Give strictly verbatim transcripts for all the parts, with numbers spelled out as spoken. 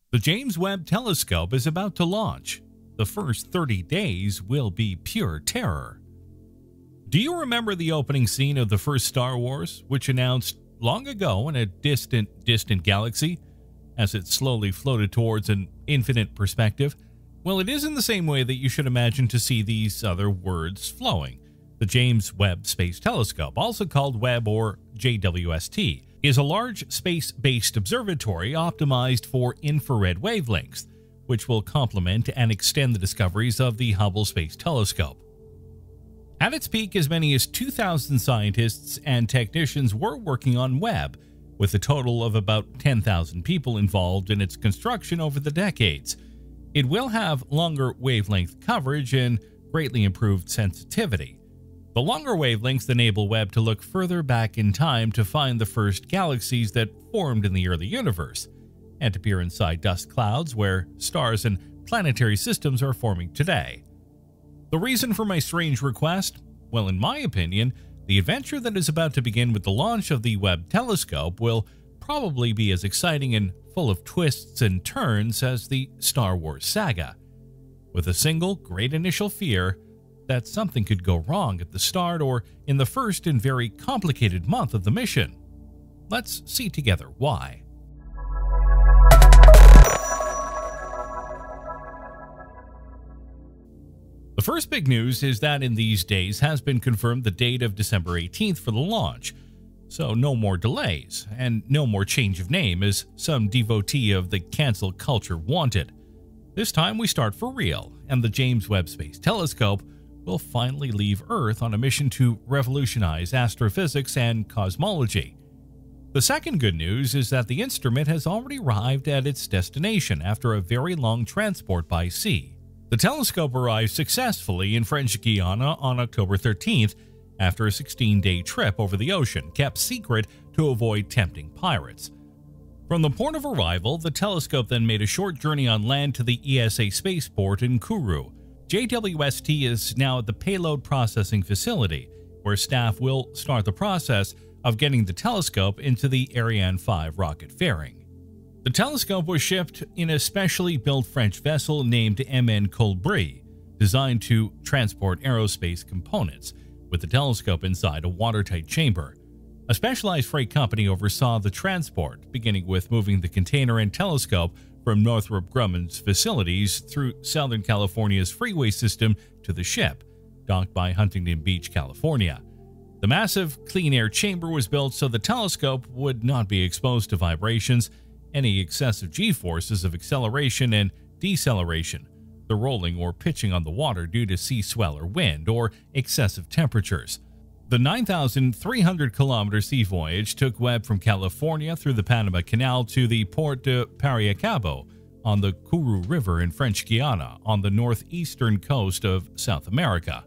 The James Webb Telescope is about to launch. The first thirty days will be pure terror. Do you remember the opening scene of the first Star Wars, which announced long ago in a distant, distant galaxy, as it slowly floated towards an infinite perspective? Well, it is in the same way that you should imagine to see these other words flowing. The James Webb Space Telescope, also called Webb or J W S T, is a large space-based observatory optimized for infrared wavelengths, which will complement and extend the discoveries of the Hubble Space Telescope. At its peak, as many as two thousand scientists and technicians were working on Webb, with a total of about ten thousand people involved in its construction over the decades. It will have longer wavelength coverage and greatly improved sensitivity. The longer wavelengths enable Webb to look further back in time to find the first galaxies that formed in the early universe, and to peer inside dust clouds where stars and planetary systems are forming today. The reason for my strange request? Well, in my opinion, the adventure that is about to begin with the launch of the Webb telescope will probably be as exciting and full of twists and turns as the Star Wars saga, with a single great initial fear that something could go wrong at the start or in the first and very complicated month of the mission. Let's see together why. The first big news is that in these days has been confirmed the date of December eighteenth for the launch, so no more delays and no more change of name as some devotee of the cancel culture wanted. This time we start for real, and the James Webb Space Telescope will finally leave Earth on a mission to revolutionize astrophysics and cosmology. The second good news is that the instrument has already arrived at its destination after a very long transport by sea. The telescope arrived successfully in French Guiana on October thirteenth after a sixteen-day trip over the ocean, kept secret to avoid tempting pirates. From the port of arrival, the telescope then made a short journey on land to the E S A spaceport in Kourou. J W S T is now at the payload processing facility, where staff will start the process of getting the telescope into the Ariane five rocket fairing. The telescope was shipped in a specially built French vessel named M N Colbry, designed to transport aerospace components, with the telescope inside a watertight chamber. A specialized freight company oversaw the transport, beginning with moving the container and telescope from Northrop Grumman's facilities through Southern California's freeway system to the ship, docked by Huntington Beach, California. The massive clean air chamber was built so the telescope would not be exposed to vibrations, any excessive g-forces of acceleration and deceleration, the rolling or pitching on the water due to sea swell or wind, or excessive temperatures. The nine thousand three hundred kilometer sea voyage took Webb from California through the Panama Canal to the Port de Paracabo on the Kourou River in French Guiana on the northeastern coast of South America.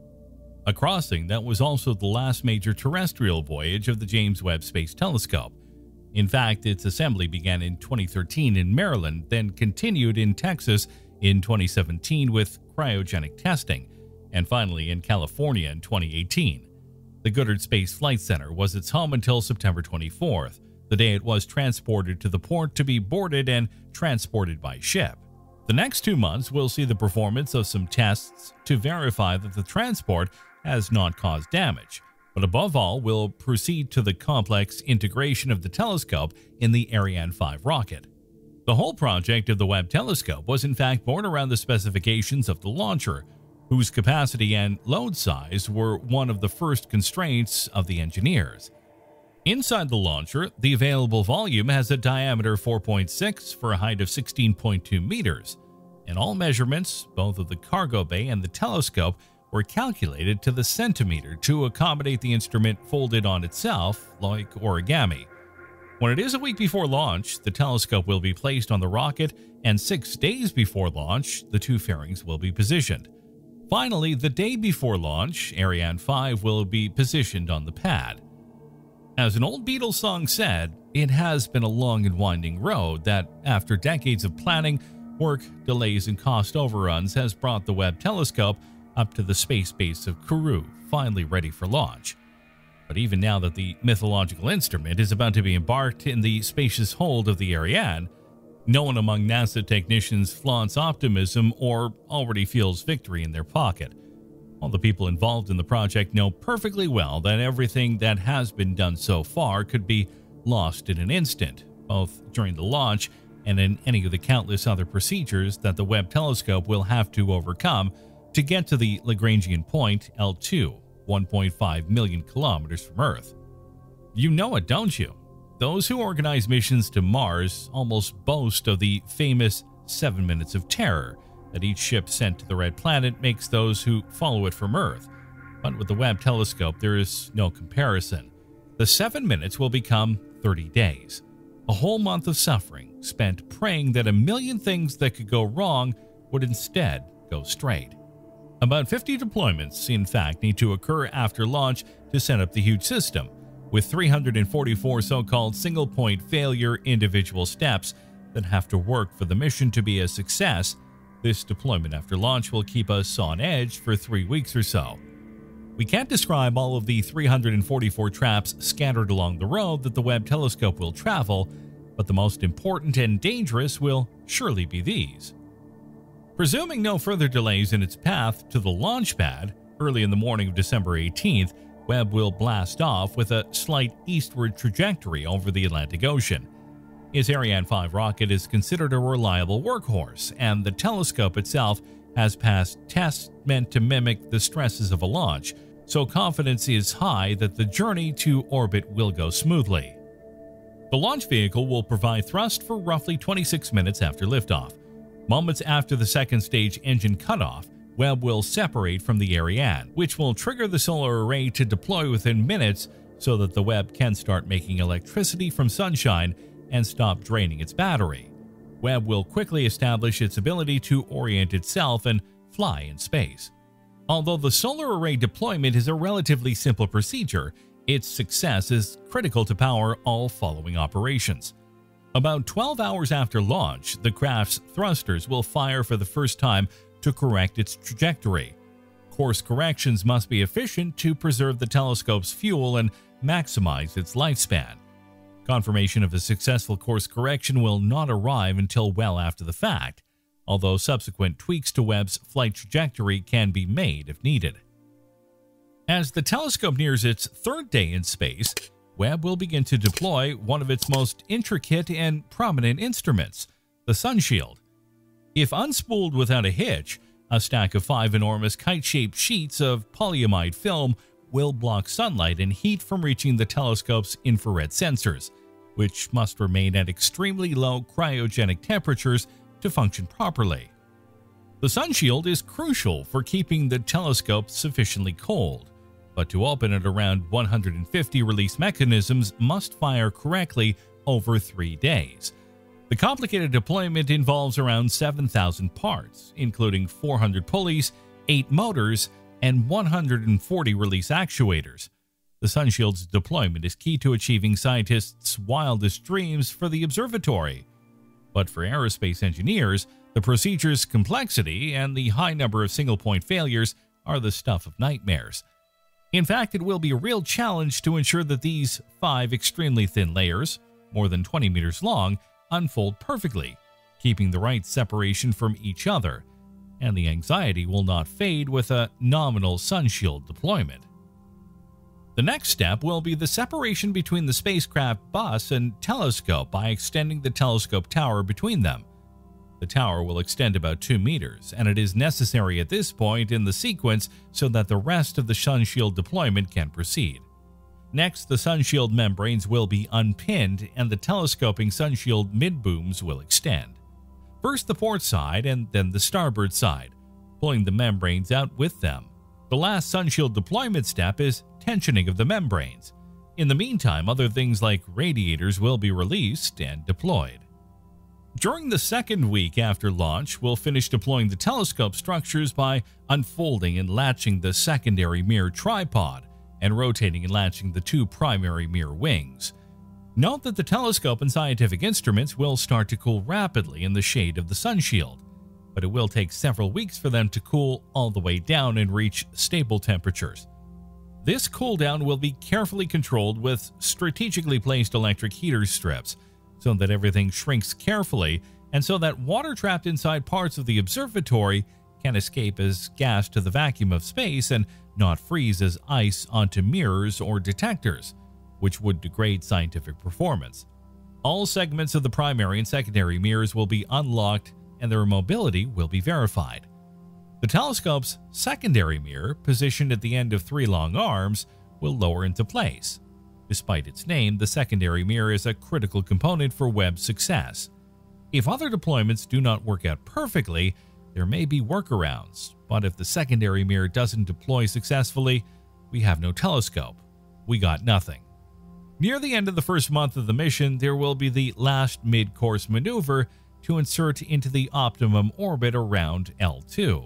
A crossing that was also the last major terrestrial voyage of the James Webb Space Telescope. In fact, its assembly began in twenty thirteen in Maryland, then continued in Texas in twenty seventeen with cryogenic testing, and finally in California in twenty eighteen. The Goddard Space Flight Center was its home until September twenty-fourth, the day it was transported to the port to be boarded and transported by ship. The next two months will see the performance of some tests to verify that the transport has not caused damage, but above all will proceed to the complex integration of the telescope in the Ariane five rocket. The whole project of the Webb telescope was in fact born around the specifications of the launcher, whose capacity and load size were one of the first constraints of the engineers. Inside the launcher, the available volume has a diameter of four point six for a height of sixteen point two meters, and all measurements, both of the cargo bay and the telescope, were calculated to the centimeter to accommodate the instrument folded on itself like origami. When it is a week before launch, the telescope will be placed on the rocket, and six days before launch, the two fairings will be positioned. Finally, the day before launch, Ariane five will be positioned on the pad. As an old Beatles song said, it has been a long and winding road that, after decades of planning, work, delays, and cost overruns, has brought the Webb telescope up to the space base of Kourou, finally ready for launch. But even now that the mythological instrument is about to be embarked in the spacious hold of the Ariane, No one among NASA technicians flaunts optimism or already feels victory in their pocket. All the people involved in the project know perfectly well that everything that has been done so far could be lost in an instant, both during the launch and in any of the countless other procedures that the Webb telescope will have to overcome to get to the Lagrangian point L two, one point five million kilometers from Earth. You know it, don't you? Those who organize missions to Mars almost boast of the famous seven minutes of terror that each ship sent to the Red Planet makes those who follow it from Earth. But with the Webb telescope, there is no comparison. The seven minutes will become thirty days. A whole month of suffering spent praying that a million things that could go wrong would instead go straight. About fifty deployments, in fact, need to occur after launch to set up the huge system, with three hundred forty-four so-called single-point failure individual steps that have to work for the mission to be a success. This deployment after launch will keep us on edge for three weeks or so. We can't describe all of the three hundred forty-four traps scattered along the road that the Webb telescope will travel, but the most important and dangerous will surely be these. Presuming no further delays in its path to the launch pad, early in the morning of December eighteenth, Webb will blast off with a slight eastward trajectory over the Atlantic Ocean. Its Ariane five rocket is considered a reliable workhorse, and the telescope itself has passed tests meant to mimic the stresses of a launch, so confidence is high that the journey to orbit will go smoothly. The launch vehicle will provide thrust for roughly twenty-six minutes after liftoff. Moments after the second stage engine cutoff, Webb will separate from the Ariane, which will trigger the solar array to deploy within minutes so that the Webb can start making electricity from sunshine and stop draining its battery. Webb will quickly establish its ability to orient itself and fly in space. Although the solar array deployment is a relatively simple procedure, its success is critical to power all following operations. About twelve hours after launch, the craft's thrusters will fire for the first time to correct its trajectory. Course corrections must be efficient to preserve the telescope's fuel and maximize its lifespan. Confirmation of a successful course correction will not arrive until well after the fact, although subsequent tweaks to Webb's flight trajectory can be made if needed. As the telescope nears its third day in space, Webb will begin to deploy one of its most intricate and prominent instruments, the Sun Shield. If unspooled without a hitch, a stack of five enormous kite-shaped sheets of polyamide film will block sunlight and heat from reaching the telescope's infrared sensors, which must remain at extremely low cryogenic temperatures to function properly. The Sun Shield is crucial for keeping the telescope sufficiently cold, but to open it around one hundred fifty release mechanisms must fire correctly over three days. The complicated deployment involves around seven thousand parts, including four hundred pulleys, eight motors, and one hundred forty release actuators. The Sun Shield's deployment is key to achieving scientists' wildest dreams for the observatory. But for aerospace engineers, the procedure's complexity and the high number of single-point failures are the stuff of nightmares. In fact, it will be a real challenge to ensure that these five extremely thin layers, more than twenty meters long, unfold perfectly, keeping the right separation from each other, and the anxiety will not fade with a nominal Sun Shield deployment. The next step will be the separation between the spacecraft bus and telescope by extending the telescope tower between them. The tower will extend about two meters, and it is necessary at this point in the sequence so that the rest of the Sun Shield deployment can proceed. Next, the Sun Shield membranes will be unpinned and the telescoping Sun Shield mid-booms will extend. First the port side and then the starboard side, pulling the membranes out with them. The last Sun Shield deployment step is tensioning of the membranes. In the meantime, other things like radiators will be released and deployed. During the second week after launch, we'll finish deploying the telescope structures by unfolding and latching the secondary mirror tripod and rotating and latching the two primary mirror wings. Note that the telescope and scientific instruments will start to cool rapidly in the shade of the Sun Shield, but it will take several weeks for them to cool all the way down and reach stable temperatures. This cool down will be carefully controlled with strategically placed electric heater strips so that everything shrinks carefully and so that water trapped inside parts of the observatory can escape as gas to the vacuum of space and not freeze as ice onto mirrors or detectors, which would degrade scientific performance. All segments of the primary and secondary mirrors will be unlocked and their mobility will be verified. The telescope's secondary mirror, positioned at the end of three long arms, will lower into place. Despite its name, the secondary mirror is a critical component for Webb's success. If other deployments do not work out perfectly, there may be workarounds, but if the secondary mirror doesn't deploy successfully, we have no telescope. We got nothing. Near the end of the first month of the mission, there will be the last mid-course maneuver to insert into the optimum orbit around L two.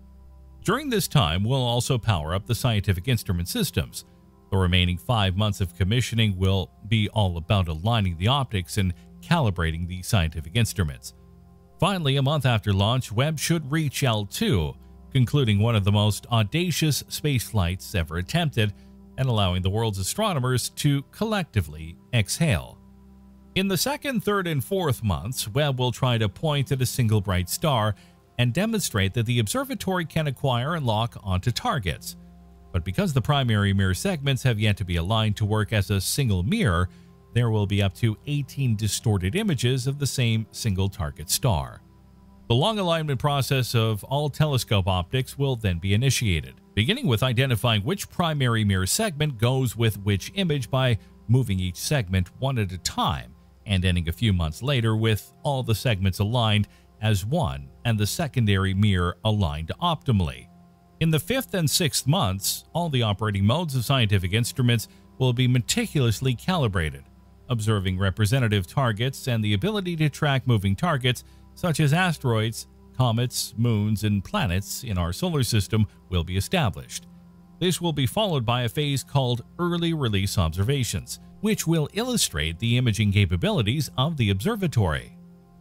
During this time, we'll also power up the scientific instrument systems. The remaining five months of commissioning will be all about aligning the optics and calibrating the scientific instruments. Finally, a month after launch, Webb should reach L two, concluding one of the most audacious space flights ever attempted and allowing the world's astronomers to collectively exhale. In the second, third, and fourth months, Webb will try to point at a single bright star and demonstrate that the observatory can acquire and lock onto targets. But because the primary mirror segments have yet to be aligned to work as a single mirror, there will be up to eighteen distorted images of the same single target star. The long alignment process of all telescope optics will then be initiated, beginning with identifying which primary mirror segment goes with which image by moving each segment one at a time, and ending a few months later with all the segments aligned as one and the secondary mirror aligned optimally. In the fifth and sixth months, all the operating modes of scientific instruments will be meticulously calibrated. Observing representative targets and the ability to track moving targets such as asteroids, comets, moons, and planets in our solar system will be established. This will be followed by a phase called early release observations, which will illustrate the imaging capabilities of the observatory.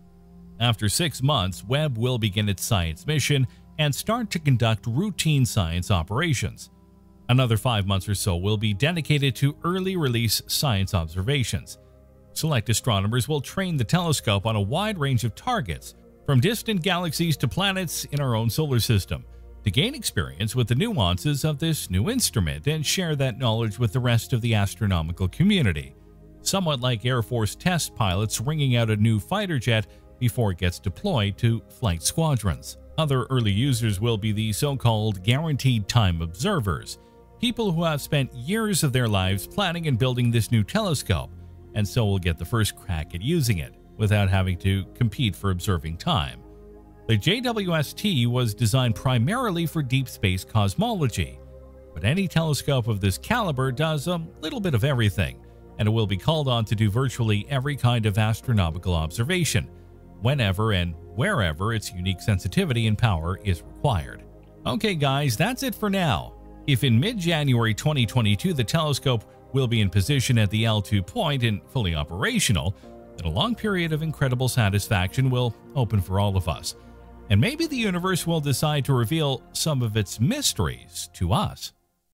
After six months, Webb will begin its science mission and start to conduct routine science operations. Another five months or so will be dedicated to early release science observations. Select astronomers will train the telescope on a wide range of targets, from distant galaxies to planets in our own solar system, to gain experience with the nuances of this new instrument and share that knowledge with the rest of the astronomical community. Somewhat like Air Force test pilots ringing out a new fighter jet before it gets deployed to flight squadrons. Other early users will be the so-called guaranteed time observers, people who have spent years of their lives planning and building this new telescope, and so will get the first crack at using it without having to compete for observing time. The J W S T was designed primarily for deep space cosmology, but any telescope of this caliber does a little bit of everything, and it will be called on to do virtually every kind of astronomical observation, whenever and wherever its unique sensitivity and power is required. Okay guys, that's it for now. If in mid-January twenty twenty-two the telescope will be in position at the L two point and fully operational, then a long period of incredible satisfaction will open for all of us. And maybe the universe will decide to reveal some of its mysteries to us.